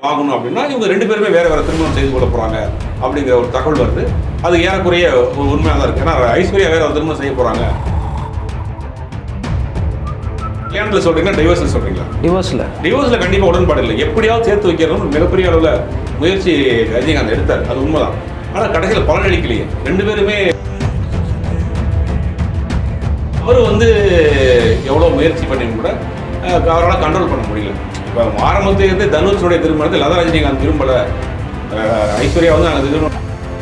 வாங்கணும் அப்படின்னா இவங்க 2 பேருமே வேற வேற திருமணம் செய்து கொள்ள போறாங்க அப்படிங்கிற ஒரு தகவல் வருது. அது ஏறக்குறைய ஒரு உண்மையாக தான் இருக்கு. ஏன்னா ஐஸ்வர்யா வேற ஒரு திருமணம் செய்ய போறாங்க. கல்யாணத்தில் சொல்றீங்களா டைவர்ஸில் சொல்றீங்களா? டிவோர்ஸில் கண்டிப்பாக உடன்பாடு இல்லை. எப்படியாவது சேர்த்து வைக்கிறதுன்னு மிகப்பெரிய அளவில் முயற்சி ரஜினிகாந்த் எடுத்தார். அது உண்மைதான். ஆனால் கடைசியில் பலன் அளிக்கலையே. 2 பேருமே அவர் எவ்வளோ முயற்சி பண்ணியும் கூட அவரால் கண்ட்ரோல் பண்ண முடியல. இப்போ ஆரம்பத்திலிருந்து தனுஷுடைய திருமணத்தில் லதா ரஜினிகாந்த் விரும்பலை. ஐஸ்வர்யா நாங்கள் திருமணம்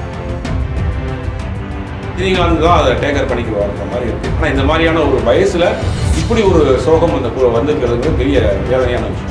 ரஜினிகாந்த் தான் அதை டேக்கர் பண்ணிக்குவாருன்ற மாதிரி இருக்குது. ஆனால் இந்த மாதிரியான ஒரு வயசில் இப்படி ஒரு சோகம் வந்திருக்கிறது பெரிய வேதனையான விஷயம்.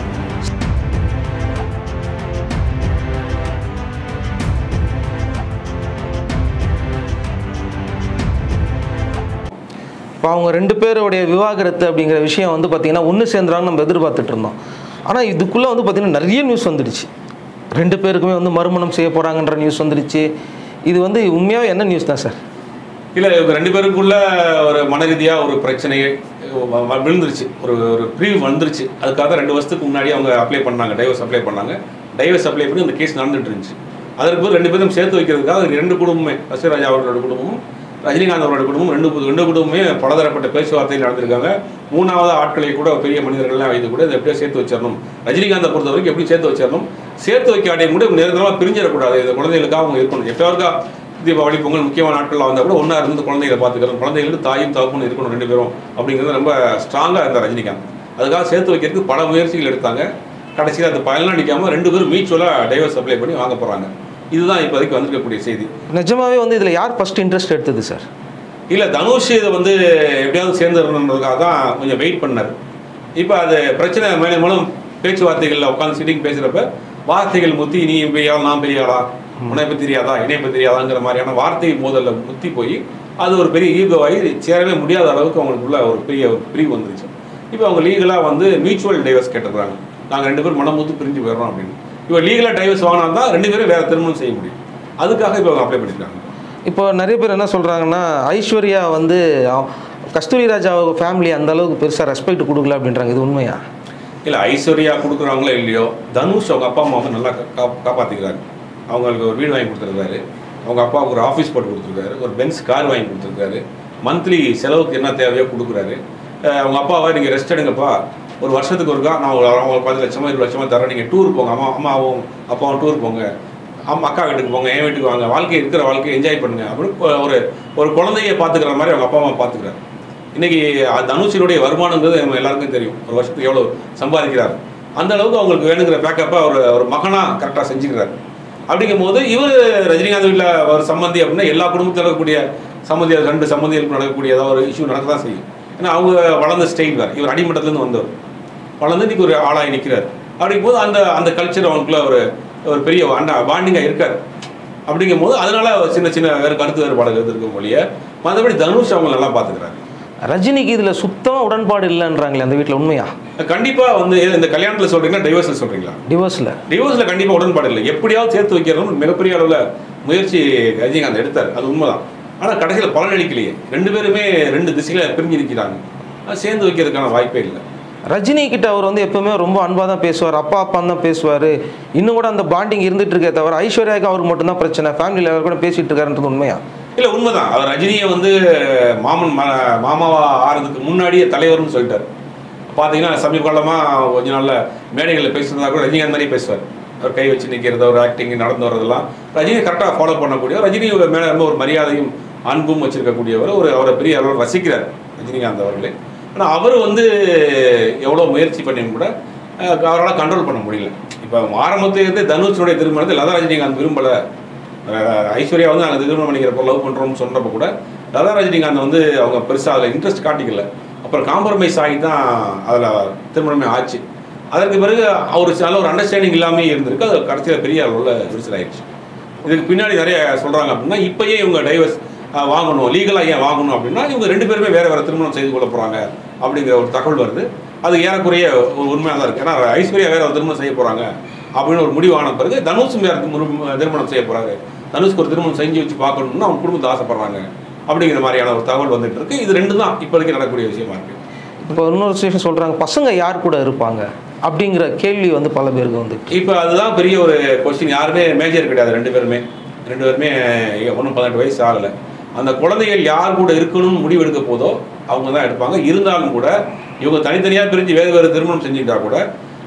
இப்போ அவங்க 2 பேருடைய விவாகரத்து அப்படிங்கிற விஷயம் பார்த்திங்கன்னா ஒன்று சேர்ந்துறாங்கன்னு நம்ம எதிர்பார்த்துட்டு இருந்தோம். ஆனால் இதுக்குள்ளே பார்த்திங்கன்னா நிறைய நியூஸ் வந்துடுச்சு. 2 பேருக்குமே மறுமணம் செய்ய போகிறாங்கன்ற நியூஸ் வந்துடுச்சு. இது உண்மையாக என்ன நியூஸ் தான் சார்? இல்லை, இவங்க 2 பேருக்குள்ள ஒரு மன ரீதியாக ஒரு பிரச்சனையை விழுந்துருச்சு. ஒரு ப்ரீவ் வந்துருச்சு. அதுக்காக 2 வருஷத்துக்கு முன்னாடி அவங்க அப்ளை பண்ணாங்க, டைவர்ஸ் அப்ளை பண்ணாங்க. டைவர்ஸ் அப்ளை பண்ணி அந்த கேஸ் நடந்துட்டு இருந்துச்சு. அதற்கு 2 பேரும் சேர்த்து வைக்கிறதுக்காக 2 குடும்பமே, ஐஸ்வர்யா அவர்களோட குடும்பமும் ரஜினிகாந்த் அவரோட குடும்பம் 2 குடும்பமே பலதரப்பட்ட பேச்சுவார்த்தையில் நடந்திருக்காங்க. 3வது ஆட்களை கூட பெரிய மனிதர்கள்லாம் வைத்து கூட இதை எப்படியோ சேர்த்து வச்சிடணும். ரஜினிகாந்தை பொறுத்த வரைக்கும் எப்படி சேர்த்து வச்சிடணும், சேர்த்து வைக்க ஆடையும் கூட நிரந்தரமாக பிரிஞ்சிடக்கூடாது. இந்த குழந்தைகளுக்காக அவங்க இருக்கணும். எப்பயாவதுக்கா தீபாவளி பொங்கல் முக்கியமான நாட்களில் வந்தால் கூட ஒன்றா இருந்து குழந்தைகளை பார்த்துக்கிறோம். குழந்தைகளுக்கு தாயும் தகப்பனும் இருக்கணும் 2 பேரும் அப்படிங்கிறது ரொம்ப ஸ்ட்ராங்காக இருந்தார் ரஜினிகாந்த். அதுக்காக சேர்த்து வைக்கிறதுக்கு பல முயற்சிகள் எடுத்தாங்க. கடைசியில் அது பலனளிக்காமல் 2 பேரும் மியூச்சுவலாக டைவர்ஸ் அப்ளை பண்ணி வாங்க போகிறாங்க. இதுதான் இப்போதைக்கு வந்திருக்கக்கூடிய செய்தி. நிஜமாவே இதில் யார் ஃபர்ஸ்ட் இன்ட்ரெஸ்ட் எடுத்தது சார்? இல்லை, தனுஷ் இதை எப்படியாவது சேர்ந்துருன்றதுக்காக தான் கொஞ்சம் வெயிட் பண்ணார். இப்போ அது பிரச்சனை மேலே மூலம் பேச்சுவார்த்தைகளில் உட்காந்து சிட்டிங் பேசுகிறப்ப வார்த்தைகள் முத்தி, நீ பெரியாளா நான் பெரியாளா, உன்னை பற்றி தெரியாதா என்னை பற்றி தெரியாதாங்கிற மாதிரியான வார்த்தை மோதலில் முத்தி போய் அது ஒரு பெரிய ஈகோவாகி சேரவே முடியாத அளவுக்கு அவங்களுக்குள்ள ஒரு பெரிய பிரிவு வந்துருச்சு. இப்போ அவங்க லீகலாக மியூச்சுவல் டைவர்ஸ் கேட்டுக்கிறாங்க. நாங்கள் 2 பேரும் மனமூத்து பிரிஞ்சு போயிடுறோம் அப்படின்னு. இப்போ லீகலாக டைவர்ஸ் வாங்கினா தான் 2 பேரும் வேறு திருமணம் செய்ய முடியும். அதுக்காக இப்போ அவங்க அப்ளை பண்ணியிருக்காங்க. இப்போ நிறைய பேர் என்ன சொல்கிறாங்கன்னா, ஐஸ்வர்யா கஸ்தூரி ராஜா ஃபேமிலி அந்த அளவுக்கு பெருசாக ரெஸ்பெக்ட் கொடுக்கல அப்படின்றாங்க. இது உண்மையா? இல்லை, ஐஸ்வர்யா கொடுக்குறாங்களோ இல்லையோ, தனுஷ் அவங்க அப்பா அம்மாவை நல்லா காப்பாற்றிக்கிறாங்க. அவங்களுக்கு ஒரு வீடு வாங்கி கொடுத்துருக்காரு. அவங்க அப்பாவுக்கு ஒரு ஆஃபீஸ் போட்டு கொடுத்துருக்காரு. ஒரு பென்ஸ் கார் வாங்கி கொடுத்துருக்காரு. மந்த்லி செலவுக்கு என்ன தேவையோ கொடுக்குறாரு. அவங்க அப்பாவை நீங்கள் ரெஸ்ட் எடுங்கப்பா, ஒரு வருஷத்துக்கு ஒருக்கா நான் அவங்களுக்கு 10 லட்சமோ 20 லட்சமோ தரேன், நீங்கள் டூர் போங்க, அம்மாவும் அப்பாவும் டூர் போங்க, அக்கா வீட்டுக்கு போங்க, என் வீட்டுக்கு வாங்க, இருக்கிற வாழ்க்கையை என்ஜாய் பண்ணுங்க அப்படின்னு ஒரு குழந்தைய பார்த்துக்கிற மாதிரி அவங்க அப்பா அம்மா பார்த்துக்கிறாரு. இன்றைக்கி தனுஷினுடைய வருமானங்கிறது நம்ம எல்லாருக்கும் தெரியும். ஒரு வருஷத்துக்கு எவ்வளோ சம்பாதிக்கிறார். அந்த அளவுக்கு அவங்களுக்கு வேணுங்கிற பேக்கப்பாக ஒரு மகனாக கரெக்டாக செஞ்சுக்கிறாரு. அப்படிங்கும் போது இவர் ரஜினிகாந்த் வீட்டில் ஒரு சம்மந்தி அப்படின்னா எல்லா குடும்பத்தில் இருக்கக்கூடிய சம்மந்திகள் 2 சம்மந்திகளுக்கு நடக்கக்கூடிய ஏதாவது ஒரு இஷ்யூ நடக்க தான் செய்யும். ஏன்னா அவங்க வளர்ந்த ஸ்டைல் வேறு. இவர் அடிமட்டத்துலேருந்து வந்தவர் வளர்ந்து இன்றைக்கி ஒரு ஆளாகி நிற்கிறார். அப்படிங்கும் போது அந்த கல்ச்சர் அவங்களுக்குள்ள ஒரு பெரிய பாண்டிங்காக இருக்கார். அப்படிங்கும் போது அதனால சின்ன வேறு கருத்து வேறுபாடுகள் இருக்கும் மொழியை மற்றபடி தனுஷ் அவங்க நல்லா பார்த்துக்கிறாரு. ரஜினிக்கு இதில் சுத்தமாக உடன்பாடு இல்லைன்றாங்களே அந்த வீட்டில், உண்மையா? கண்டிப்பாக இந்த கல்யாணத்தில் சொல்கிறீங்களா டைவர்ஸில் சொல்கிறீங்களா? டிவோர்ஸில் கண்டிப்பாக உடன்பாடு இல்லை. எப்படியாவது சேர்த்து வைக்கிறதுன்னு மிகப்பெரிய அளவில் முயற்சி ரஜினிகாந்த் எடுத்தார். அது உண்மைதான். ஆனால் கடைசியில் பலன் அளிக்கலையே. 2 பேருமே 2 திசைகளை பிரிஞ்சு நிற்கிறாங்க. சேர்ந்து வைக்கிறதுக்கான வாய்ப்பே இல்லை. ரஜினி கிட்ட அவர் எப்பவுமே ரொம்ப அன்பாக தான் பேசுவார், அப்பான்னு தான் பேசுவார். இன்னும் கூட அந்த பாண்டிங் இருந்துட்டு இருக்கே தவிர ஐஸ்வர்யாவுக்கு அவருக்கு மட்டும்தான் பிரச்சனை, ஃபேமிலியில் எல்லாரும் கூட பேசிகிட்டு இருக்காருன்றது உண்மையா? இல்லை, உண்மைதான். அவர் ரஜினியை மாமாவா ஆறதுக்கு முன்னாடியே தலைவர்னு சொல்லிட்டார். பார்த்தீங்கன்னா சமீப காலமாக கொஞ்ச நாளில் மேடைகளில் பேசுகிறதா கூட ரஜினிகாந்த் மாதிரியே பேசுவார். அவர் கை வச்சு நிற்கிறது, ஒரு ஆக்டிங் நடந்து வர்றதெல்லாம் ரஜினி கரெக்டாக ஃபாலோ பண்ணக்கூடிய, ரஜினி மேலே ரொம்ப ஒரு மரியாதையும் அன்பும் வச்சிருக்கக்கூடியவர், அவரை பெரிய அளவில் ரசிக்கிறார் ரஜினிகாந்த் அவர்களே. ஆனால் அவர் எவ்வளோ முயற்சி பண்ணியும் கூட அவரால் கண்ட்ரோல் பண்ண முடியல. இப்போ ஆரம்பத்திலிருந்தே தனுஷுடைய திருமணத்தில் லதா ரஜினிகாந்த் விரும்பலை. ஐஸ்வர்யா நாங்கள் திருமணம் பண்ணிக்கிறப்போ லவ் பண்ணுறோம்னு சொன்னப்போ கூட லதா ரஜினிகாந்த் அவங்க பெருசாக அதில் இன்ட்ரெஸ்ட் காட்டிக்கல. அப்புறம் காம்ப்ரமைஸ் ஆகி தான் அதில் திருமணமே ஆச்சு. அதற்கு பிறகு நல்ல ஒரு அண்டர்ஸ்டாண்டிங் இல்லாமல் இருந்திருக்கு. அது கடைசியில் பெரிய அளவில் விரிசல் ஆயிடுச்சு. இதுக்கு பின்னாடி நிறைய சொல்கிறாங்க அப்படின்னா, இப்போயே இவங்க டைவர்ஸ் வாங்கணும், லீகலாக ஏன் வாங்கணும் அப்படின்னா இவங்க 2 பேருமே வேறு வேறு திருமணம் செய்து கொள்ள போகிறாங்க அப்படிங்கிற ஒரு தகவல் வருது. அது ஏறக்குறைய ஒரு உண்மையாக தான் இருக்குது. ஏன்னா ஐஸ்வர்யா வேறு ஒரு திருமணம் செய்ய போகிறாங்க அப்படின்னு ஒரு முடிவான பிறகு தனுஷும் வேறு திருமணம் செய்ய போகிறாரு. தனுஷ்க்கு ஒரு திருமணம் செஞ்சு வச்சு பார்க்கணும்னு அவங்க குடும்பத்தை ஆசைப்படுறாங்க அப்படிங்கிற மாதிரியான ஒரு தகவல் வந்துட்டு இருக்கு. இது 2 தான் இப்போதைக்கு நடக்கக்கூடிய விஷயமா இருக்குது. இப்போ இன்னொரு விஷயம் சொல்கிறாங்க, பசங்க யார் கூட இருப்பாங்க அப்படிங்கிற கேள்வி வந்து பல பேருக்கு வந்து. இப்போ அதுதான் பெரிய ஒரு கொஸ்டின். யாருமே மேஜர் கிடையாது, ரெண்டு பேருமே ஒன்றும் 18 வயசு ஆகலை. அந்த குழந்தைகள் யார் கூட இருக்கணும்னு முடிவு எடுக்க போதோ அவங்க தான் எடுப்பாங்க. இருந்தாலும் கூட இவங்க தனித்தனியாக பிரிஞ்சு வேறு வேறு திருமணம் செஞ்சுக்கிட்டா கூட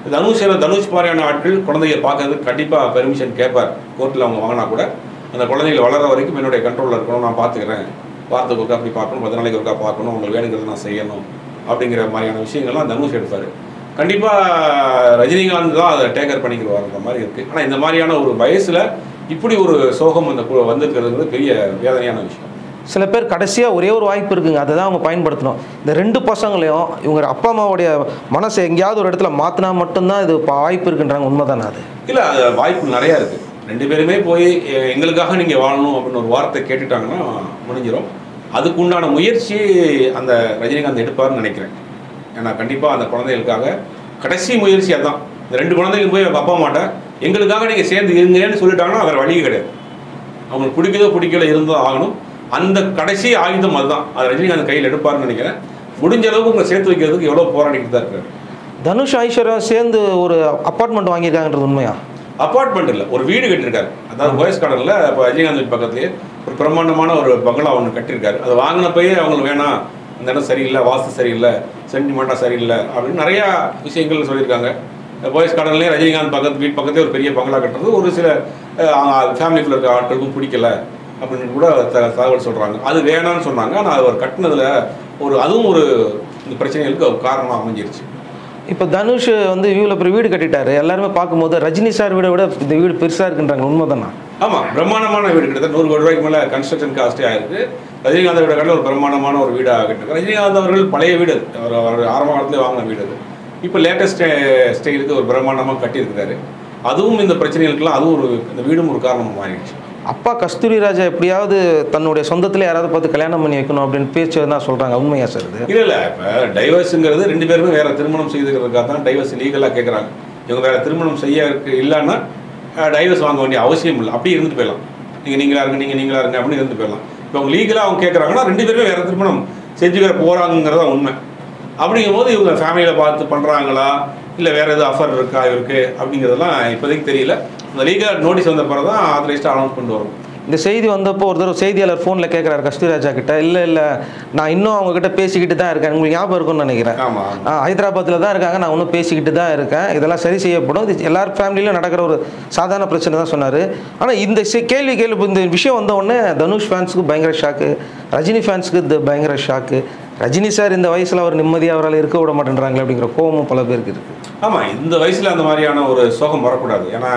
தனுஷ் மாதிரியான ஆட்கள் குழந்தைய பார்க்கறதுக்கு கண்டிப்பாக பெர்மிஷன் கேட்பார். கோர்ட்டில் அவங்க வாங்கினா கூட அந்த குழந்தைகள் வளர வரைக்கும் என்னுடைய கண்ட்ரோலில் இருக்கணும், நான் பார்த்துக்கிறேன், வாரத்துக்கு ஒருக்கா அப்படி பார்க்கணும், 10 நாளைக்கு ஒருக்கா பார்க்கணும், உங்களுக்கு வேணுங்கிறத நான் செய்யணும் அப்படிங்கிற மாதிரியான விஷயங்கள்லாம் தனுஷ் எடுப்பார். கண்டிப்பாக ரஜினிகாந்த் தான் அதை டேக்கர் பண்ணிக்கிறவார் அந்த மாதிரி இருக்குது. ஆனால் இந்த மாதிரியான ஒரு வயசில் இப்படி ஒரு சோகம் அந்த வந்திருக்கிறதுங்கிறது பெரிய வேதனையான விஷயம். சில பேர் கடைசியாக ஒரே ஒரு வாய்ப்பு இருக்குங்க, அதை தான் அவங்க பயன்படுத்தணும். இந்த 2 பசங்களையும் இவங்க அப்பா அம்மாவுடைய மனசை எங்கேயாவது ஒரு இடத்துல மாற்றினா மட்டும்தான் இது வாய்ப்பு இருக்குன்றாங்க. உண்மை தானே அது? இல்லை, அது வாய்ப்பு நிறையா இருக்குது. 2 பேருமே போய் எங்களுக்காக நீங்கள் வாழணும் அப்படின்னு ஒரு வார்த்தை கேட்டுட்டாங்கன்னா முடிஞ்சிடும். அதுக்கு உண்டான முயற்சி அந்த ரஜினிகாந்த் எடுப்பார்னு நினைக்கிறேன். ஏன்னா கண்டிப்பாக அந்த குழந்தைகளுக்காக கடைசி முயற்சி அதுதான். இந்த 2 குழந்தைகளும் போய் அவங்க அப்பா அம்மாட்ட எங்களுக்காக நீங்கள் சேர்ந்து இருங்கன்னு சொல்லிட்டாங்கன்னா வேறு வழியே கிடையாது. அவங்களுக்கு பிடிக்குதோ பிடிக்கல இருந்தோ ஆகணும். அந்த கடைசி ஆயுதம் அதுதான். அது ரஜினிகாந்த் கையில் எடுப்பார்னு நினைக்கிறேன். முடிஞ்ச அளவுக்கு உங்களை சேர்த்து வைக்கிறதுக்கு எவ்வளோ போராடிக்கிட்டு தான் இருக்காரு. தனுஷ் ஐஸ்வர்யா சேர்ந்து ஒரு அப்பார்ட்மெண்ட் வாங்கியிருக்காங்கன்றது உண்மையா? அப்பார்ட்மெண்ட் இல்லை, ஒரு வீடு கட்டியிருக்காரு. அதாவது போயஸ் கார்டனில் இப்போ ரஜினிகாந்த் பக்கத்துலேயே ஒரு பிரம்மாண்டமான ஒரு பங்களா ஒன்று கட்டியிருக்காரு. அது வாங்கினப்பயே அவங்களுக்கு வேணாம், இந்த இடம் சரியில்லை, வாஸ்து சரியில்லை, சென்டிமெண்ட்டாக சரியில்லை அப்படின்னு நிறையா விஷயங்கள் சொல்லியிருக்காங்க. போயஸ் கார்டன்லேயே ரஜினிகாந்த் வீட்டு பக்கத்தே ஒரு பெரிய பங்களா கட்டுறது ஒரு சில ஃபேமிலிக்குள்ள இருக்க ஆட்களுக்கும் பிடிக்கல அப்படின்னு கூட தகவல் சொல்கிறாங்க. அது வேணான்னு சொன்னாங்க. ஆனால் அது ஒரு கட்டினதில் அதுவும் ஒரு இந்த பிரச்சனைகளுக்கு ஒரு காரணமாக அமைஞ்சிருச்சு. இப்போ தனுஷ் வந்து இவ்வளோ பெரிய வீடு கட்டிட்டாரு, எல்லாருமே பார்க்கும்போது ரஜினி சார் வீடை விட இந்த வீடு பெருசாக இருக்குன்றாங்க. உண்மை தானே? ஆமாம், பிரம்மாண்டமான வீடு, கிட்டத்தட்ட 100 கோடி ரூபாய்க்கு மேலே கன்ஸ்ட்ரக்ஷன் காஸ்ட்டே ஆயிருக்கு. ரஜினிகாந்த் வீட கட்டில் ஒரு பிரம்மாண்டமான ஒரு வீடாக கட்டிருக்காரு. ரஜினிகாந்த் அவர்கள் பழைய வீடு அது, அவர் ஆரம்ப காலத்துலேயே வாங்கின வீடு அது. இப்போ லேட்டஸ்ட் ஸ்டைலுக்கு ஒரு பிரம்மாண்டமாக கட்டியிருக்கிறாரு. அதுவும் இந்த பிரச்சனைகளுக்கெல்லாம் அதுவும் இந்த வீடும் ஒரு காரணமாக மாறிடுச்சு. அப்பா கஸ்தூரி ராஜா எப்படியாவது தன்னுடைய சொந்தத்தில் யாராவது பார்த்து கல்யாணம் பண்ணி வைக்கணும் அப்படின்னு பேச்சு தான் சொல்கிறாங்க. உண்மையா சார் இது? இல்லை, இப்போ டைவர்ஸுங்கிறது 2 பேருமே வேறு திருமணம் செய்துக்கிறதுக்காக தான் டைவர்ஸ் லீகலாக கேட்குறாங்க. இவங்க வேறு திருமணம் செய்ய இல்லைன்னா டைவர்ஸ் வாங்க வேண்டிய அவசியம் இல்லை. அப்படி இருந்துட்டு போயிடலாம். நீங்களா இருங்க அப்படின்னு இருந்து போயிடலாம். இப்போ அவங்க லீகலாக அவங்க கேட்குறாங்கன்னா 2 பேருமே வேறு திருமணம் செஞ்சு வேறு போகிறாங்கிறதா உண்மை. அப்படிங்கும்போது இவங்க ஃபேமிலியில் பார்த்து பண்ணுறாங்களா இல்லை வேறு எதுவும் அஃபர் இருக்கா இவருக்கு அப்படிங்கிறதெல்லாம் இப்போதைக்கு தெரியல. இந்த லீகல் நோட்டீஸ் வந்த பிறகு தான் ஆத்தரைஸ்டாக அனௌன்ஸ்மெண்ட் வரும். இந்த செய்தி வந்தப்போ ஒரு தடவை செய்தியாளர் ஃபோனில் கேட்குறாரு கஸ்தூரி ராஜா கிட்ட, இல்லை நான் இன்னும் அவங்ககிட்ட பேசிக்கிட்டு தான் இருக்கேன், உங்களுக்கு ஞாபகம் இருக்கும்னு நினைக்கிறேன். ஹைதராபாத்தில் தான் இருக்காங்க, நான் இன்னும் பேசிக்கிட்டு தான் இருக்கேன், இதெல்லாம் சரி செய்யப்படும், இது எல்லார் ஃபேமிலியிலும் நடக்கிற ஒரு சாதாரண பிரச்சனை தான் சொன்னார். ஆனால் இந்த கேள்வி இந்த விஷயம் வந்த உடனே தனுஷ் ஃபேன்ஸுக்கு பயங்கர ஷாக்கு, ரஜினி ஃபேன்ஸுக்கு இது பயங்கர ஷாக்கு. ரஜினி சார் இந்த வயசில் அவர் நிம்மதியாக அவரால் இருக்க விட மாட்டேன்றாங்களே அப்படிங்கிற கோபமும் பல பேருக்கு இருக்குது. ஆமாம், இந்த வயசில் அந்த மாதிரியான ஒரு சோகம் வரக்கூடாது. ஏன்னா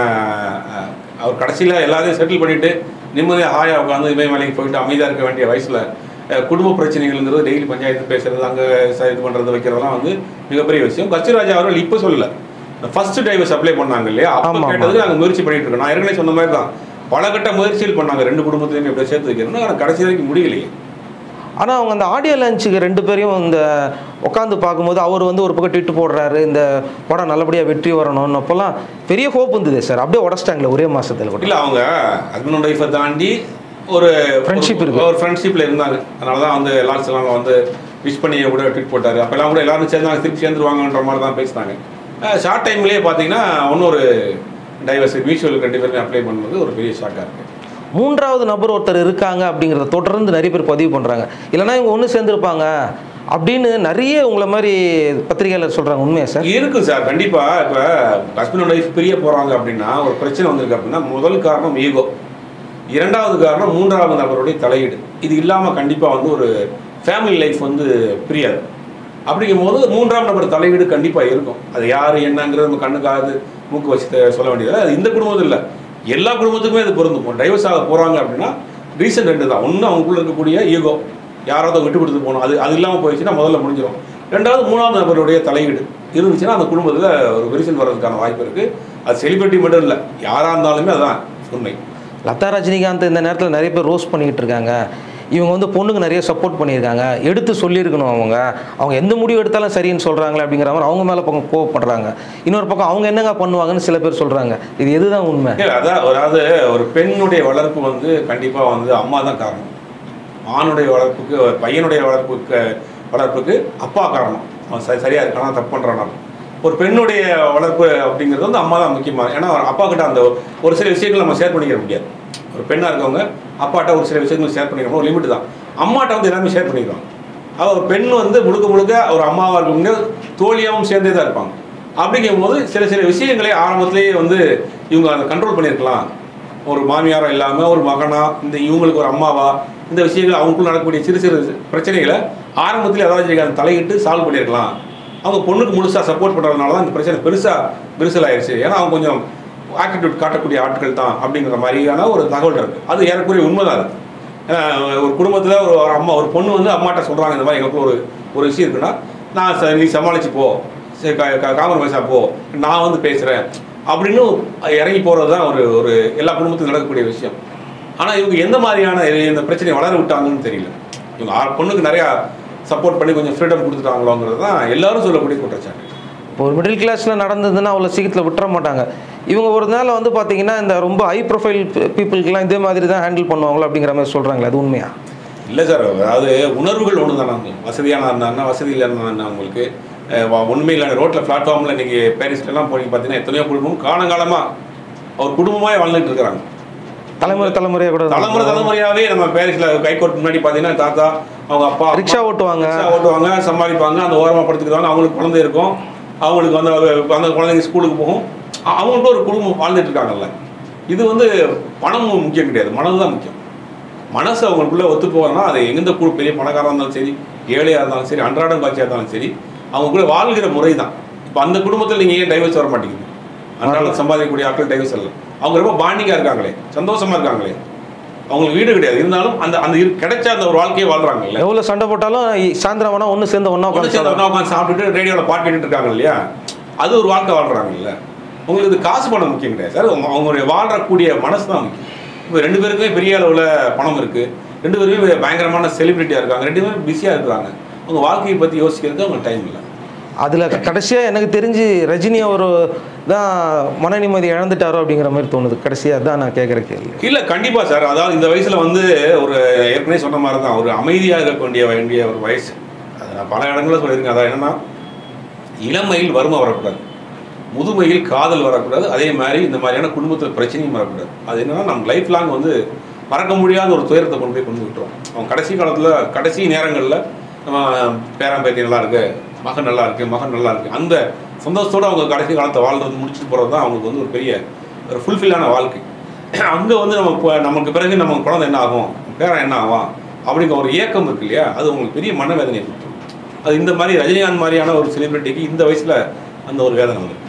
அவர் கடைசியில் எல்லாத்தையும் செட்டில் பண்ணிவிட்டு நிம்மதியாக ஹாயாக உட்காந்து இமயமலைக்கு போயிட்டு அமைதியாக இருக்க வேண்டிய வயசில் குடும்ப பிரச்சனைகள்ங்கிறது டெய்லி பஞ்சாயத்து பேசுறது, அங்கே இது பண்ணுறது வைக்கிறதெல்லாம் மிகப்பெரிய விஷயம். கஸ்தூரி ராஜா அவர்கள் இப்போ சொல்லலை, ஃபர்ஸ்ட் டைவர்ஸ் அப்ளை பண்ணாங்க இல்லையா, அப்போ கேட்டதுக்கு நாங்கள் முயற்சி பண்ணிட்டு இருக்கோம். நான் ஏற்கனவே சொன்ன மாதிரி தான் பல கட்ட முயற்சிகள் பண்ணாங்க 2 குடும்பத்திலையும் எப்படி சேர்த்து வைக்கணும்னு. ஆனால் கடைசி வரைக்கும் முடியலையே. ஆனால் அவங்க அந்த ஆடியோ லான்ச்சுக்கு 2 பேரையும் இந்த உட்காந்து பார்க்கும்போது அவர் ஒரு பக்கம் ட்விட்டு போடுறாரு, இந்த படம் நல்லபடியாக வெற்றி வரணும்னு. அப்போல்லாம் பெரிய ஹோப் இருந்தது சார், அப்படியே உடச்சிட்டாங்களே ஒரே மாதத்தில் கூட. இல்லை, அவங்க ஹஸ்பண்ட் ஒய்ஃபை தாண்டி ஒரு ஃப்ரெண்ட்ஷிப் இருக்குது, ஒரு ஃப்ரெண்ட்ஷிப்பில் இருந்தாங்க. அதனால தான் லாஸ்ட் எல்லாம் ட்விட் பண்ணி கூட ட்வீட் போட்டார். அப்போல்லாம் கூட எல்லாரும் சேர்ந்தாங்க, திருப்பி சேர்ந்துருவாங்கன்ற மாதிரி தான் பேசினாங்க. ஷார்ட் டைம்லேயே பார்த்தீங்கன்னா இன்னொரு டைவர்ஸ் மியூச்சுவல் 2 பேருமே அப்ளை பண்ணுறது ஒரு பெரிய ஷாக்காக இருக்குது. 3வது நபர் ஒருத்தர் இருக்காங்க அப்படிங்கிறத தொடர்ந்து நிறைய பேர் பதிவு பண்ணுறாங்க. இல்லைனா இவங்க ஒன்று சேர்ந்துருப்பாங்க அப்படின்னு நிறைய உங்களை மாதிரி பத்திரிகையாளர் சொல்கிறாங்க. உண்மையா சார்? இருக்குது சார், கண்டிப்பாக. இப்போ ஹஸ்பண்ட் அண்ட் ஒய்ஃப் பிரிய போகிறாங்க அப்படின்னா ஒரு பிரச்சனை வந்திருக்கு அப்படின்னா முதல் காரணம் ஈகோ, 2வது காரணம் 3வது நபருடைய தலையீடு. இது இல்லாமல் கண்டிப்பாக ஒரு ஃபேமிலி லைஃப் பிரியாது. அப்படிங்கும்போது 3ஆம் நபர் தலையீடு கண்டிப்பாக இருக்கும். அது யார் என்னங்கிறது நம்ம கண்ணுக்காது மூக்கு வச்சு சொல்ல வேண்டியது. அது இந்த குடும்பத்தில் இல்லை, எல்லா குடும்பத்துக்குமே அது பொருந்தும். டைவர்ஸ் ஆக போகிறாங்க அப்படின்னா ரீசன் 2 தான். ஒன்று அவங்களுக்குள்ள இருக்கக்கூடிய ஈகோ, யாராவது விட்டு கொடுத்து போகணும், அது இல்லாமல் போயிடுச்சுன்னா முதல்ல முடிஞ்சிடும். 2வது 3வது நபருடைய தலையீடு இருந்துச்சுன்னா அந்த குடும்பத்தில் ஒரு விரிசல் வர்றதுக்கான வாய்ப்பு இருக்குது. அது செலிபிரிட்டி மட்டும் இல்லை, யாராக இருந்தாலுமே அதுதான் உண்மை. லதா ரஜினிகாந்த் இந்த நேரத்தில் நிறைய பேர் ரோஸ்ட் பண்ணிக்கிட்டு இருக்காங்க. இவங்க பொண்ணுக்கு நிறைய சப்போர்ட் பண்ணியிருக்காங்க, எடுத்து சொல்லியிருக்கணும். அவங்க எந்த முடிவு எடுத்தாலும் சரின்னு சொல்கிறாங்களே அப்படிங்கிற மாதிரி அவங்க மேலே பக்கம் கோவப்படுறாங்க. இன்னொரு பக்கம் அவங்க என்னங்க பண்ணுவாங்கன்னு சில பேர் சொல்கிறாங்க. இது எதுதான் உண்மை? அதாவது ஒரு பெண்ணுடைய வளர்ப்பு கண்டிப்பாக அம்மா தான் காரணம். ஆணுடைய வளர்ப்புக்கு, பையனுடைய வளர்ப்புக்கு அப்பா காரணம். அவன் சரியாக இருக்கானா தப்பு பண்ணுறானா. ஒரு பெண்ணுடைய வளர்ப்பு அப்படிங்கிறது வந்து அம்மா தான் முக்கியமாக. ஏன்னா அப்பா கிட்ட அந்த ஒரு சில விஷயங்கள் நம்ம ஷேர் பண்ணிக்க முடியாது. ஒரு பெண்ணாக இருக்கவங்க அப்பாட்ட ஒரு சில விஷயங்கள் ஷேர் பண்ணிக்கிறோம், ஒரு லிமிட் தான். அம்மாட்ட வந்து எல்லாமே ஷேர் பண்ணிக்கிறோம். ஒரு பெண் வந்து முழுக்க முழுக்க ஒரு அம்மாவாக இருக்கவங்க தோழியாகவும் சேர்ந்தே தான் இருப்பாங்க. அப்படிங்கும் போது சில சில விஷயங்களை ஆரம்பத்திலேயே வந்து இவங்க அதை கண்ட்ரோல் பண்ணியிருக்கலாம். ஒரு மாமியாராக இல்லாமல் ஒரு மகனா, இந்த இவங்களுக்கு ஒரு அம்மாவா, இந்த விஷயங்கள் அவங்களுக்குள்ள நடக்கக்கூடிய சிறு சிறு பிரச்சனைகளை ஆரம்பத்தில் ஏதாவது தலையிட்டு சால்வ் பண்ணியிருக்கலாம். அவங்க பொண்ணுக்கு முழுசாக சப்போர்ட் பண்ணுறதுனால தான் இந்த பிரச்சனை விரிசல் ஆயிடுச்சு. ஏன்னா அவங்க கொஞ்சம் ஆட்டிடியூட் காட்டக்கூடிய ஆட்கள் தான் அப்படிங்கிற மாதிரியான ஒரு தகவல் இருக்குது. அது ஏறக்குறைய உண்மைதான் இருக்குது. ஏன்னா ஒரு குடும்பத்தில் ஒரு அம்மா ஒரு பொண்ணு வந்து அம்மாட்ட சொல்கிறாங்க, இந்த மாதிரி எங்களுக்கு ஒரு விஷயம் இருக்குன்னா, நான் நீ சமாளிச்சு போ, சரி காம்ப்ரமைஸாக போ, நான் வந்து பேசுகிறேன் அப்படின்னு இறங்கி போகிறது தான் ஒரு எல்லா குடும்பத்துக்கும் நடக்கக்கூடிய விஷயம். ஆனால் இவங்க எந்த மாதிரியான இந்த பிரச்சனையை வளர விட்டாங்கன்னு தெரியல. இவங்க பொண்ணுக்கு நிறையா சப்போர்ட் பண்ணி கொஞ்சம் ஃப்ரீடம் கொடுத்துட்டாங்களோங்கிறது தான் எல்லாரும் சொல்லக்கூடிய குற்றச்சாட்டு. இப்போ ஒரு மிடில் கிளாஸில் நடந்ததுன்னா அவ்வளோ சீக்கிரத்தில் விட்டுற மாட்டாங்க. இவங்க ஒரு நாள் வந்து பார்த்தீங்கன்னா இந்த ரொம்ப ஹை ப்ரொஃபைல் பீப்புளுக்கெல்லாம் இதே மாதிரி தான் ஹேண்டில் பண்ணுவாங்களோ அப்படிங்கிற மாதிரி சொல்கிறாங்களே, அது உண்மையா? இல்லை சார், அதாவது உணர்வுகள் ஒன்று தானே. வசதியான இருந்தாங்கன்னா வசதி இல்லைன்னா உங்களுக்கு ஒன்றுமே இல்லை. ரோட்டில் பிளாட்ஃபார்மில் நீங்கள் பேரிஸ்லாம் போய் பார்த்தீங்கன்னா எத்தனையோ குடும்பம் காலங்காலமாக அவர் குடும்பமாக வாழ்ந்துட்டு இருக்கிறாங்க. தலைமுறையாக கூட தலைமுறையாகவே நம்ம பேரிஸில் கைகோர்ட் முன்னாடி பார்த்தீங்கன்னா தாத்தா அவங்க அப்பா ரிக்ஷா ஓட்டுவாங்க, சமாளிப்பாங்க, அந்த ஓரமாக படுத்துக்குவாங்க. அவங்களுக்கு குழந்தை இருக்கும், அவங்களுக்கு அந்த குழந்தைங்க ஸ்கூலுக்கு போகும், அவங்கள்ட்ட ஒரு குடும்பம் வாழ்ந்துட்டு இருக்காங்கல்ல. இது வந்து பணம் முக்கியம் கிடையாது, மனது தான் முக்கியம். மனசு அவங்களுக்குள்ளே ஒத்து போகணும்னா அது எந்த பெரிய பணக்காராக இருந்தாலும் சரி, ஏழையாக இருந்தாலும் சரி, அன்றாடம் காட்சியாக இருந்தாலும் சரி, அவங்களுக்குள்ள வாழ்கிற முறை தான். இப்போ அந்த குடும்பத்தில் நீங்கள் ஏன் டைவர்ஸ் வர மாட்டேங்குது? அன்றாடம் சம்பாதிக்கக்கூடிய ஆட்கள் டைவர்ஸ் இல்லை. அவங்க ரொம்ப பாண்டிங்காக இருக்காங்களே, சந்தோஷமாக இருக்காங்களே, அவங்களுக்கு வீடு கிடையாது, இருந்தாலும் அந்த கிடைச்ச அந்த ஒரு வாழ்க்கையை வாழ்றாங்கல்ல. எவ்வளோ சண்டை போட்டாலும் சாயந்தரம் வேணா ஒன்று சேர்ந்து ஒன்றா உட்காந்து சாப்பிட்டுட்டு ரேடியோவில் பாட்டு கேட்டுட்டு இருக்காங்க இல்லையா, அது ஒரு வாழ்க்கை வாழ்றாங்கல்ல. உங்களுக்கு இது காசு பணம் முக்கியம் கிடையாது சார், அவங்களுடைய வாழ்றக்கூடிய மனசு தான் முக்கியம். இப்போ 2 பேருக்குமே பெரிய அளவில் பணம் இருக்குது, 2 பேருமே பயங்கரமான செலிபிரிட்டியாக இருக்காங்க, 2 பேரும் பிஸியாக இருக்கிறாங்க. அவங்க வாழ்க்கையை பற்றி யோசிக்கிறதுக்கு அவங்க டைம் இல்லை. அதில் கடைசியாக எனக்கு தெரிஞ்சு ரஜினி ஒரு தான் மன நிம்மதி இழந்துட்டாரோ அப்படிங்கிற மாதிரி தோணுது. கடைசியாக தான் நான் கேட்குற கேள்வி. இல்லை, கண்டிப்பாக சார். அதாவது இந்த வயசில் வந்து ஒரு ஏற்கனவே சொன்ன மாதிரி தான் ஒரு அமைதியாக இருக்க வேண்டிய ஒரு வயசு. அது நான் பல இடங்களில் சொல்லியிருக்கேன். அதான் என்னென்னா, இளமையில் வறுமை வரக்கூடாது, முதுமையில் காதல் வரக்கூடாது, அதே மாதிரி இந்த மாதிரியான குடும்பத்தில் பிரச்சனையும் வரக்கூடாது. அது என்னென்னா நம்ம லைஃப் லாங் வந்து மறக்க முடியாத ஒரு துயரத்தை கொண்டு விட்டுரும். அவங்க கடைசி காலத்தில் கடைசி நேரங்களில் நம்ம பேரம்பேத்தி நல்லா இருக்குது, மகன் நல்லா இருக்குது, அந்த சந்தோஷத்தோடு அவங்க கடைசி காலத்தை வாழ்றது முடிச்சுட்டு போகிறது தான் அவங்களுக்கு வந்து ஒரு பெரிய ஒரு ஃபுல்ஃபில்லான வாழ்க்கை. அங்கே வந்து நமக்கு பிறகு நம்ம குழந்தை என்ன ஆகும், பேரன் என்ன ஆகும் அப்படிங்கிற ஒரு ஏக்கம் இருக்கு இல்லையா, அது உங்களுக்கு பெரிய மனவேதனையை கொடுத்துரும். அது இந்த மாதிரி ரஜினிகாந்த் மாதிரியான ஒரு செலிபிரிட்டிக்கு இந்த வயசில் அந்த ஒரு வேதனை வந்து